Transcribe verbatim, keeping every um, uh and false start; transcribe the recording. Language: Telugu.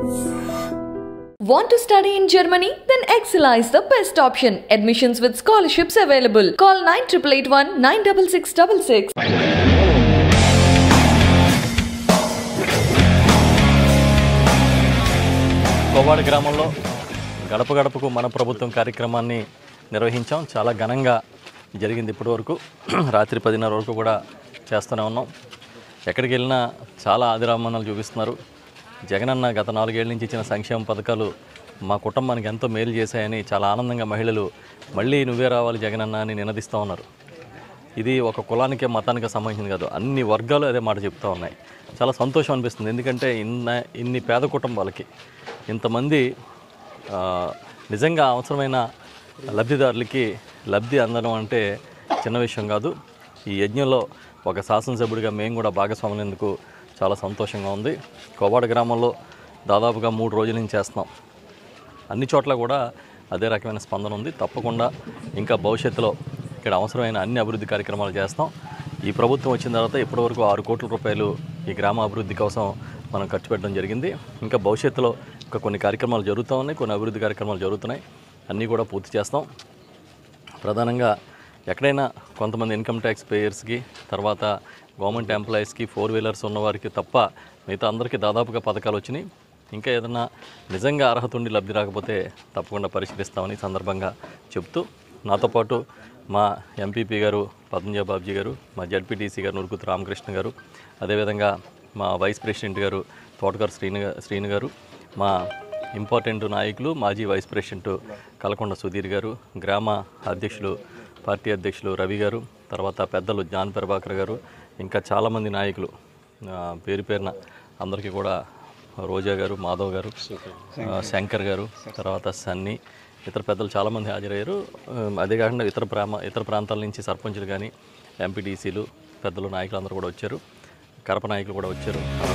Want to study in Germany? Then Excella is the best option. Admissions with scholarships available. Call nine eight eight one nine six six six six. Kovada గ్రామంలో గడప గడపకు మన ప్రభుత్వం కార్యక్రమాన్ని నిర్వహించాం. చాలా ఘనంగా జరిగింది. ఇప్పటి వరకు రాత్రి పదిన్నర వరకు కూడా చేస్తూనే ఉన్నాం. ఎక్కడికి వెళ్ళినా చాలా ఆదిరామణాలు చూపిస్తున్నారు. జగనన్న గత నాలుగేళ్ల నుంచి ఇచ్చిన సంక్షేమ పథకాలు మా కుటుంబానికి ఎంతో మేలు చేశాయని చాలా ఆనందంగా మహిళలు మళ్ళీ నువ్వే రావాలి జగనన్న అని నినదిస్తూ ఉన్నారు. ఇది ఒక కులానికే మతానికే సంబంధించింది కాదు, అన్ని వర్గాలు అదే మాట చెప్తూ ఉన్నాయి. చాలా సంతోషం అనిపిస్తుంది. ఎందుకంటే ఇన్న ఇన్ని పేద కుటుంబాలకి ఇంతమంది నిజంగా అవసరమైన లబ్ధిదారులకి లబ్ధి అందడం అంటే చిన్న విషయం కాదు. ఈ యజ్ఞంలో ఒక శాసనసభ్యుడిగా మేము కూడా భాగస్వాములందుకు చాలా సంతోషంగా ఉంది. కోవాడ గ్రామంలో దాదాపుగా మూడు రోజుల నుంచి చేస్తున్నాం. అన్ని చోట్ల కూడా అదే రకమైన స్పందన ఉంది. తప్పకుండా ఇంకా భవిష్యత్తులో ఇక్కడ అవసరమైన అన్ని అభివృద్ధి కార్యక్రమాలు చేస్తాం. ఈ ప్రభుత్వం వచ్చిన తర్వాత ఇప్పటివరకు ఆరు కోట్ల రూపాయలు ఈ గ్రామ అభివృద్ధి కోసం మనం ఖర్చు పెట్టడం జరిగింది. ఇంకా భవిష్యత్తులో ఇంకా కొన్ని కార్యక్రమాలు జరుగుతూ ఉన్నాయి, కొన్ని అభివృద్ధి కార్యక్రమాలు జరుగుతున్నాయి. అన్నీ కూడా పూర్తి చేస్తాం. ప్రధానంగా ఎక్కడైనా కొంతమంది ఇన్కమ్ ట్యాక్స్ పేయర్స్కి, తర్వాత గవర్నమెంట్ ఎంప్లాయీస్కి, ఫోర్ వీలర్స్ ఉన్నవారికి తప్ప మిగతా అందరికీ దాదాపుగా పథకాలు వచ్చినాయి. ఇంకా ఏదైనా నిజంగా అర్హత ఉండి లబ్ధి రాకపోతే తప్పకుండా పరిశీలిస్తామని సందర్భంగా చెప్తూ, నాతో పాటు మా ఎంపీపీ గారు పద్మజ బాబ్జీ గారు, మా జడ్పీటీసీ గారు నురుకుతు రామకృష్ణ గారు, అదేవిధంగా మా వైస్ ప్రెసిడెంట్ గారు తోటగారు శ్రీను శ్రీను గారు, మా ఇంపార్టెంట్ నాయకులు మాజీ వైస్ ప్రెసిడెంట్ కలకొండ సుధీర్ గారు, గ్రామ అధ్యక్షులు పార్టీ అధ్యక్షులు రవి గారు, తర్వాత పెద్దలు జాన్ ప్రభాకర్ గారు, ఇంకా చాలామంది నాయకులు పేరు పేరున అందరికీ కూడా రోజా గారు, మాధవ్ గారు, శంకర్ గారు, తర్వాత సన్నీ, ఇతర పెద్దలు చాలామంది హాజరయ్యారు. అదే కాకుండా ఇతర ప్రామ ఇతర ప్రాంతాల నుంచి సర్పంచులు కానీ, ఎంపీటీసీలు, పెద్దలు, నాయకులు అందరూ కూడా వచ్చారు. కడప నాయకులు కూడా వచ్చారు.